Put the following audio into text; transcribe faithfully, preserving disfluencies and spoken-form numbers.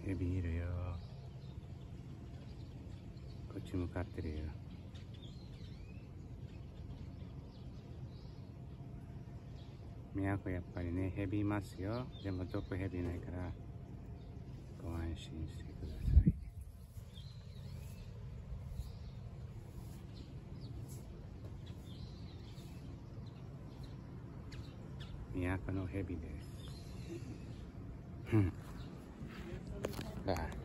ヘビいるよ。こっち向かってるよ。都やっぱりね、ヘビいますよ。でも毒ヘビないからご安心してください。都のヘビです。うん。バイ。